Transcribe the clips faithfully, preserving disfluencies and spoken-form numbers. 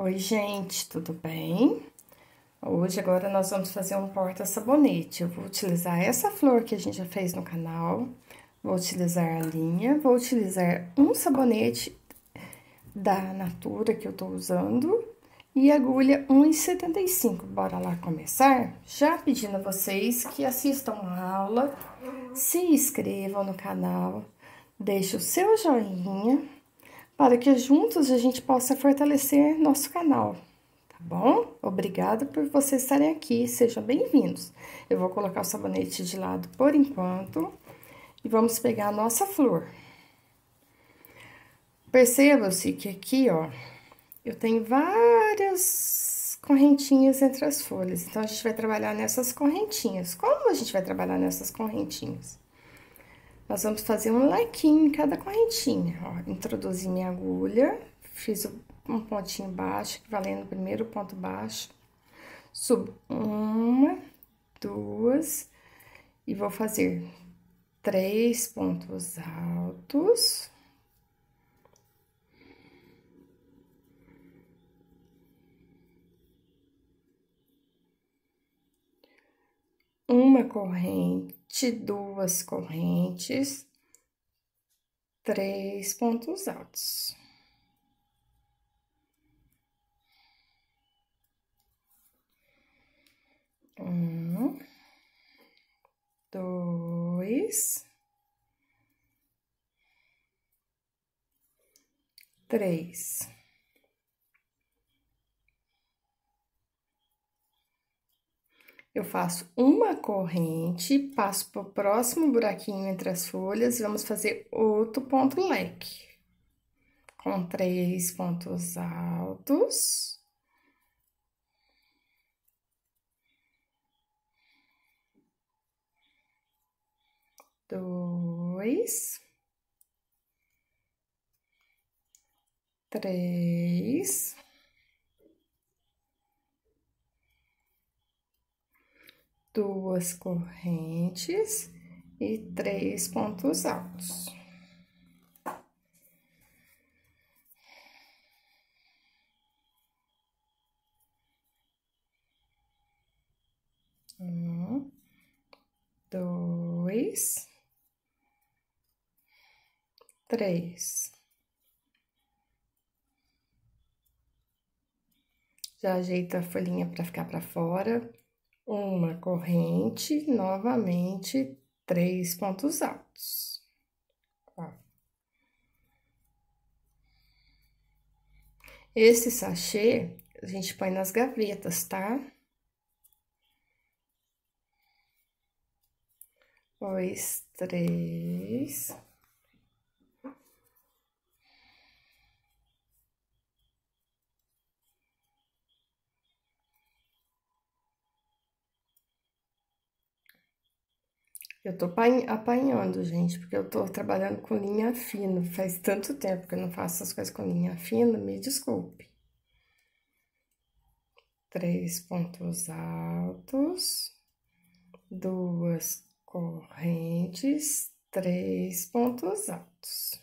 Oi, gente, tudo bem? Hoje, agora, nós vamos fazer um porta-sabonete. Eu vou utilizar essa flor que a gente já fez no canal, vou utilizar a linha, vou utilizar um sabonete da Natura que eu tô usando e agulha um e setenta e cinco. Bora lá começar? Já pedindo a vocês que assistam a aula, se inscrevam no canal, deixe o seu joinha, para que juntos a gente possa fortalecer nosso canal, tá bom? Obrigada por vocês estarem aqui, sejam bem-vindos. Eu vou colocar o sabonete de lado por enquanto e vamos pegar a nossa flor. Perceba-se que aqui, ó, eu tenho várias correntinhas entre as folhas, então a gente vai trabalhar nessas correntinhas. Como a gente vai trabalhar nessas correntinhas? Nós vamos fazer um lequinho em cada correntinha, ó. Introduzi minha agulha, fiz um pontinho baixo, valendo o primeiro ponto baixo. Subo uma, duas, e vou fazer três pontos altos. Uma corrente, duas correntes, três pontos altos. Um, dois, três. Eu faço uma corrente, passo pro próximo buraquinho entre as folhas e vamos fazer outro ponto leque. Com três pontos altos. Dois. Três. Duas correntes e três pontos altos. Um, dois, três. Já ajeita a folhinha para ficar para fora. Uma corrente, novamente, três pontos altos. Ó. Esse sachê, a gente põe nas gavetas, tá? Dois, três. Eu tô apanhando, gente, porque eu tô trabalhando com linha fina. Faz tanto tempo que eu não faço essas coisas com linha fina, me desculpe. Três pontos altos, duas correntes, três pontos altos.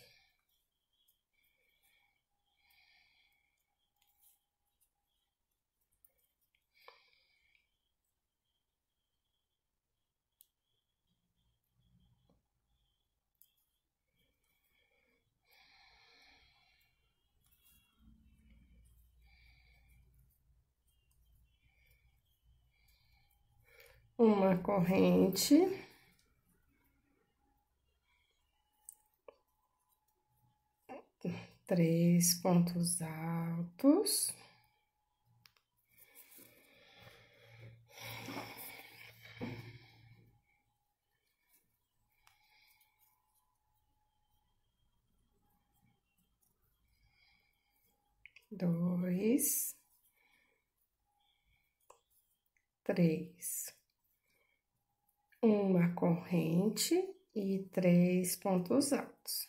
Uma corrente, três pontos altos, dois, três. Uma corrente e três pontos altos.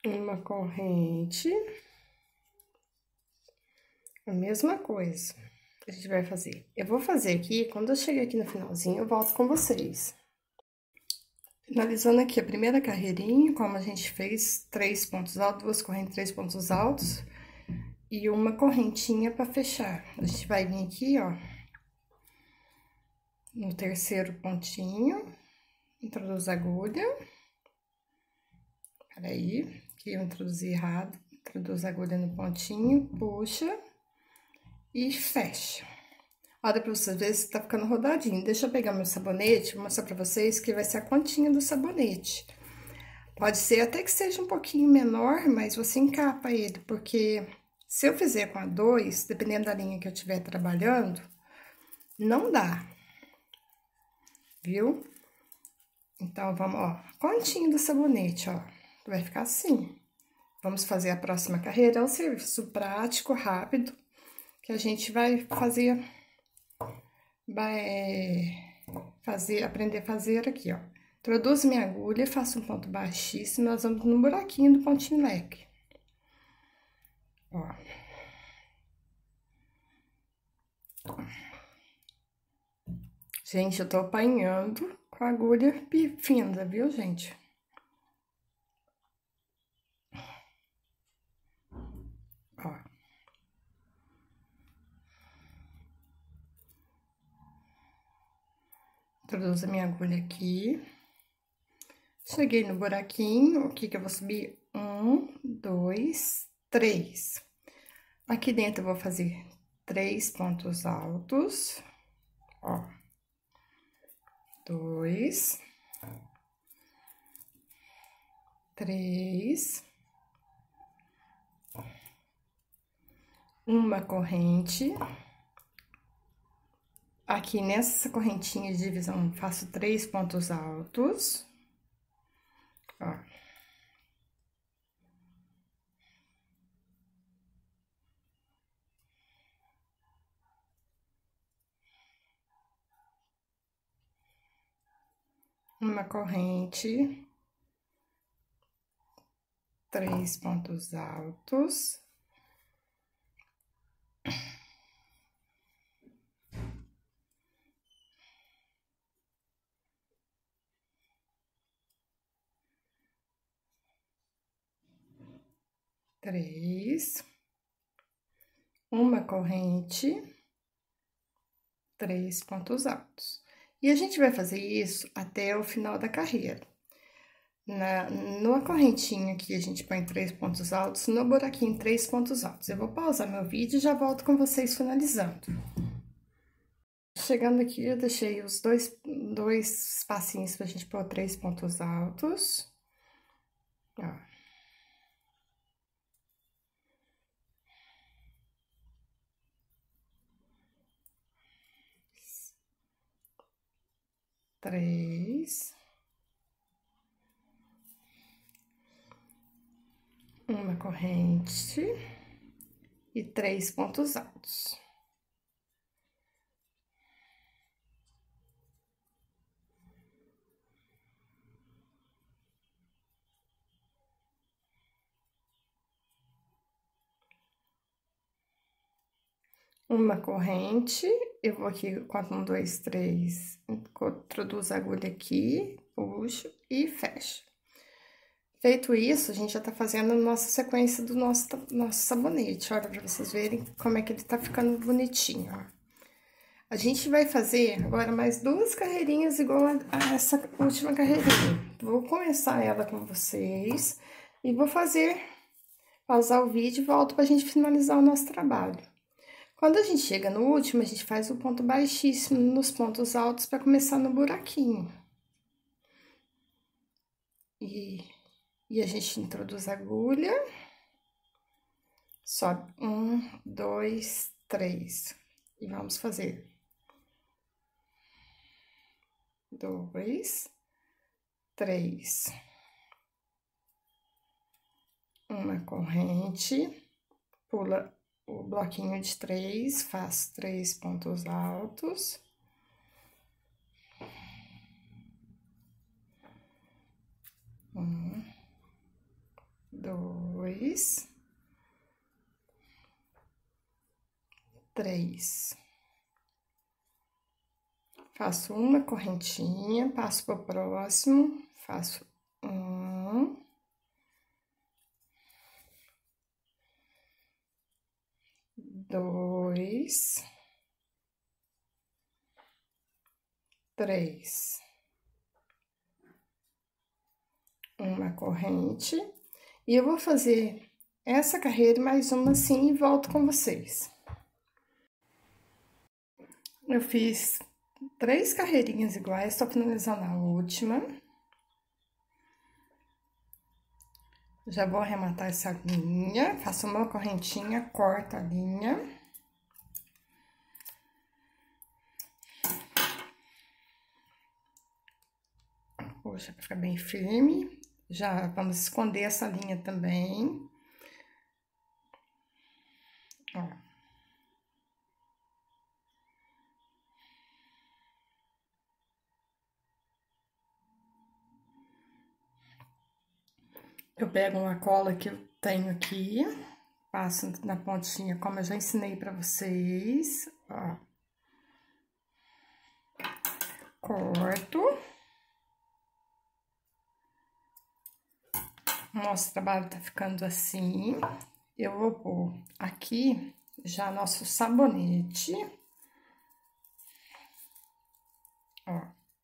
uma corrente, a mesma coisa a gente vai fazer. Eu vou fazer aqui, quando eu chegar aqui no finalzinho, eu volto com vocês. Finalizando aqui a primeira carreirinha, como a gente fez, três pontos altos, duas correntes, três pontos altos, e uma correntinha para fechar. A gente vai vir aqui, ó, no terceiro pontinho, introduz a agulha. Peraí, que eu introduzi errado. Introduz a agulha no pontinho, puxa e fecha. Olha pra vocês verem se tá ficando rodadinho. Deixa eu pegar meu sabonete, vou mostrar pra vocês que vai ser a pontinha do sabonete. Pode ser até que seja um pouquinho menor, mas você encapa ele, porque se eu fizer com a dois, dependendo da linha que eu estiver trabalhando, não dá. Viu? Então, vamos, ó, pontinho do sabonete, ó, vai ficar assim. Vamos fazer a próxima carreira, é um serviço prático, rápido, que a gente vai fazer, vai fazer, aprender a fazer aqui, ó. Introduzo minha agulha, faço um ponto baixíssimo, nós vamos no buraquinho do pontinho leque. Ó. Gente, eu tô apanhando com a agulha fina, viu, gente? Ó. Introduzo a minha agulha aqui. Cheguei no buraquinho, o que que eu vou subir? Um, dois, três. Aqui dentro eu vou fazer três pontos altos, ó. Dois, três, uma corrente. Aqui nessa correntinha de divisão, faço três pontos altos, ó. Uma corrente, três pontos altos. Três, uma corrente, três pontos altos. E a gente vai fazer isso até o final da carreira. Na, numa correntinha aqui, a gente põe três pontos altos, no buraquinho, três pontos altos. Eu vou pausar meu vídeo e já volto com vocês finalizando. Chegando aqui, eu deixei os dois, dois espacinhos pra gente pôr três pontos altos. Ó. Três. Uma corrente e três pontos altos. Uma corrente, eu vou aqui, conto um, dois, três, introduzo a agulha aqui, puxo e fecho. Feito isso, a gente já tá fazendo a nossa sequência do nosso, nosso sabonete, olha, pra vocês verem como é que ele tá ficando bonitinho, ó. A gente vai fazer agora mais duas carreirinhas igual a essa última carreirinha. Vou começar ela com vocês e vou fazer, pausar o vídeo e volto pra gente finalizar o nosso trabalho. Quando a gente chega no último, a gente faz o ponto baixíssimo nos pontos altos para começar no buraquinho. E, e a gente introduz a agulha. Sobe um, dois, três. E vamos fazer. Dois, três. Uma corrente, pula o bloquinho de três, faço três pontos altos. Um. dois, três. Faço uma correntinha, passo pro próximo, faço um, dois, três. Uma corrente, e eu vou fazer essa carreira mais uma assim e volto com vocês. Eu fiz três carreirinhas iguais, tô finalizando a última. Já vou arrematar essa linha, faço uma correntinha, corto a linha. Puxa, pra ficar bem firme. Já vamos esconder essa linha também. Ó. Eu pego uma cola que eu tenho aqui, passo na pontinha, como eu já ensinei pra vocês, ó. Corto. Nosso trabalho tá ficando assim. Eu vou pôr aqui já nosso sabonete. Ó.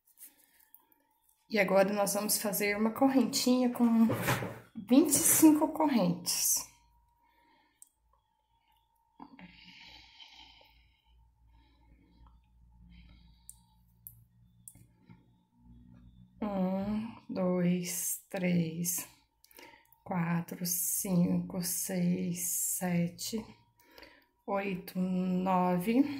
E agora nós vamos fazer uma correntinha com vinte e cinco correntes. Um, dois, três, quatro, cinco, seis, sete, oito, nove,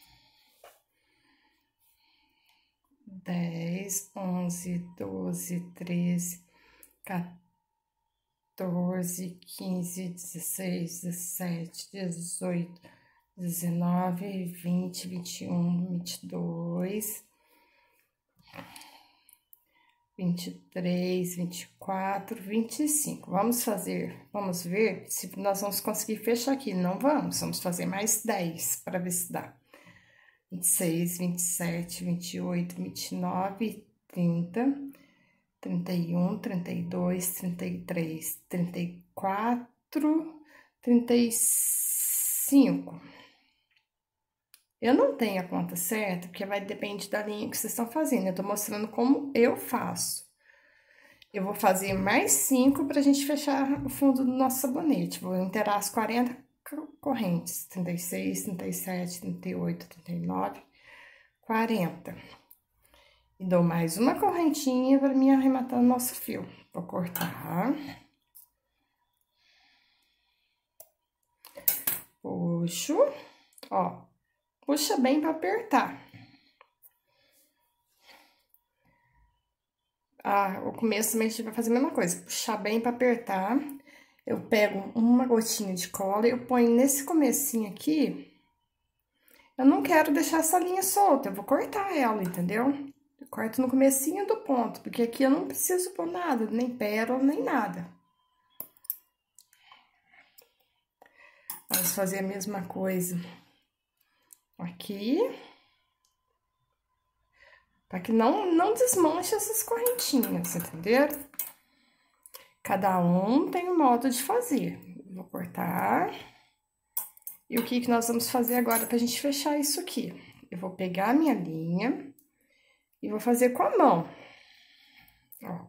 dez, onze, doze, treze, quatorze, quinze, dezesseis, dezessete, dezoito, dezenove, vinte, vinte e um, vinte e dois, vinte e três, vinte e quatro, vinte e cinco. Vamos fazer, vamos ver se nós vamos conseguir fechar aqui. Não vamos, vamos fazer mais dez para ver se dá. vinte e seis, vinte e sete, vinte e oito, vinte e nove, trinta, trinta e um, trinta e dois, trinta e três, trinta e quatro, trinta e cinco. Eu não tenho a conta certa, porque vai depender da linha que vocês estão fazendo. Eu tô mostrando como eu faço. Eu vou fazer mais cinco pra gente fechar o fundo do nosso sabonete. Vou inteirar as quarenta correntes. trinta e seis, trinta e sete, trinta e oito, trinta e nove, quarenta. E dou mais uma correntinha pra mim arrematar o nosso fio. Vou cortar. Puxo, ó. Puxa bem pra apertar. Ah, o começo também a gente vai fazer a mesma coisa. Puxar bem pra apertar. Eu pego uma gotinha de cola e eu ponho nesse comecinho aqui. Eu não quero deixar essa linha solta, eu vou cortar ela, entendeu? Eu corto no comecinho do ponto, porque aqui eu não preciso pôr nada, nem pérola, nem nada. Vamos fazer a mesma coisa aqui. Pra que não, não desmanche essas correntinhas, entenderam? Cada um tem um modo de fazer. Vou cortar. E o que que nós vamos fazer agora pra gente fechar isso aqui? Eu vou pegar a minha linha e vou fazer com a mão. Ó.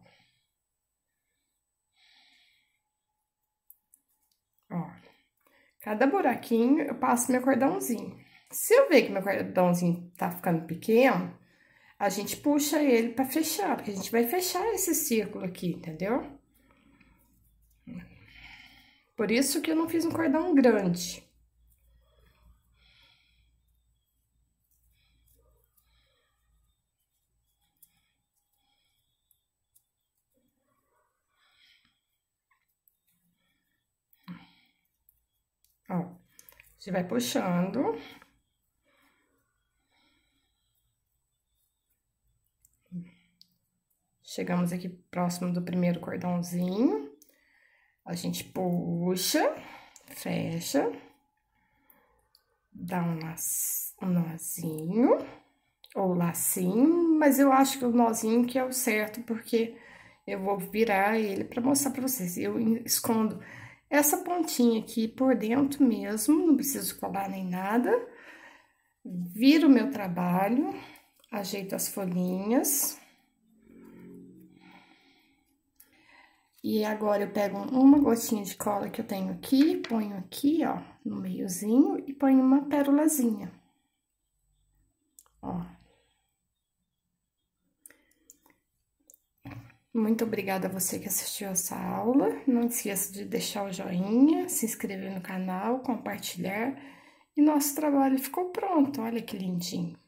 Ó. Cada buraquinho eu passo meu cordãozinho. Se eu ver que meu cordãozinho tá ficando pequeno, a gente puxa ele pra fechar, porque a gente vai fechar esse círculo aqui, entendeu? Por isso que eu não fiz um cordão grande. Ó, você vai puxando. Chegamos aqui próximo do primeiro cordãozinho. A gente puxa, fecha, dá um, um nozinho, ou lacinho, mas eu acho que o nozinho que é o certo, porque eu vou virar ele pra mostrar pra vocês. Eu escondo essa pontinha aqui por dentro mesmo, não preciso colar nem nada. Viro o meu trabalho, ajeito as folhinhas. E agora, eu pego uma gotinha de cola que eu tenho aqui, ponho aqui, ó, no meiozinho, e ponho uma pérolazinha. Ó. Muito obrigada a você que assistiu essa aula. Não esqueça de deixar o joinha, se inscrever no canal, compartilhar. E nosso trabalho ficou pronto, olha que lindinho.